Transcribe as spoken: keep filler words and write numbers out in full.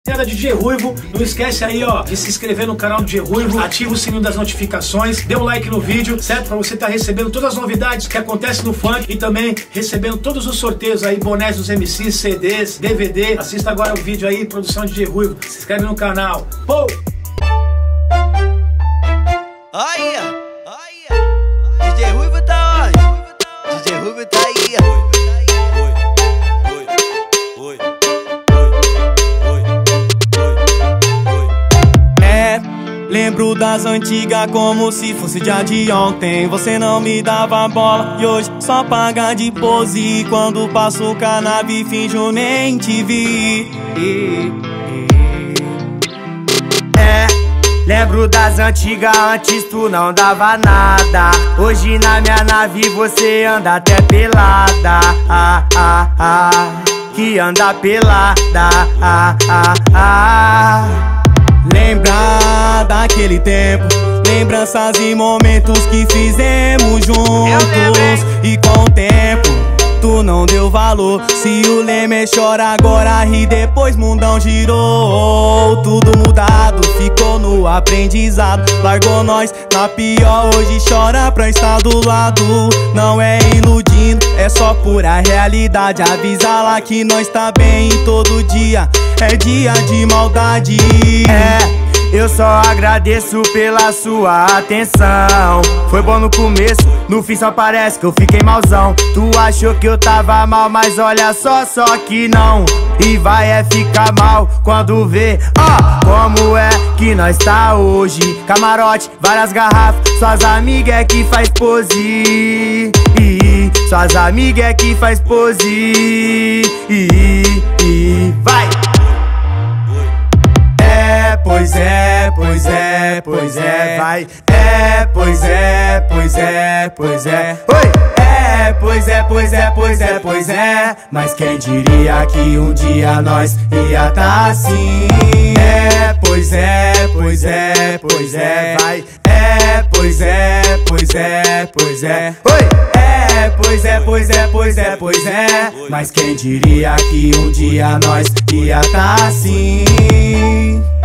D J Ruivo, não esquece aí, ó, de se inscrever no canal do D J Ruivo, ativa o sininho das notificações, dê um like no vídeo, certo? Pra você estar tá recebendo todas as novidades que acontecem no funk e também recebendo todos os sorteios aí, bonés dos M Cs, C Ds, D V D. Assista agora o vídeo aí, produção de D J Ruivo, se inscreve no canal. Pô! Olha, olha, D J Ruivo tá onde? D J Ruivo tá aí, ó. Lembro das antigas como se fosse dia de ontem. Você não me dava bola e hoje só paga de pose. Quando passo o cannabis finjo nem te vi. É, lembro das antigas, antes tu não dava nada. Hoje na minha nave você anda até pelada. Ah, ah, ah, que anda pelada. Ah, ah, ah. Lembrar daquele tempo, lembranças e momentos que fizemos juntos. E com o tempo, tu não deu valor. Se o Leme chora agora, ri depois mundão girou. Tudo mudado, ficou no aprendizado. Largou nós na pior, hoje chora pra estar do lado. Não é iludindo, é só pura realidade. Avisa lá que nós tá bem e todo dia é dia de maldade. É, eu só agradeço pela sua atenção. Foi bom no começo, no fim só parece que eu fiquei malzão. Tu achou que eu tava mal, mas olha só, só que não. E vai é ficar mal quando vê, ó, como é que nós tá hoje. Camarote, várias garrafas, suas amigas é que faz pose. E suas amigas é que faz pose. E, e vai! Pois é, pois é, pois é, vai. É, pois é, pois é, pois é. Oi! É, pois é, pois é, pois é, pois é. Mas quem diria que um dia nós ia tá assim? É, pois é, pois é, pois é, vai. É, pois é, pois é, pois é. Oi! É, pois é, pois é, pois é, pois é. Mas quem diria que um dia nós ia tá assim?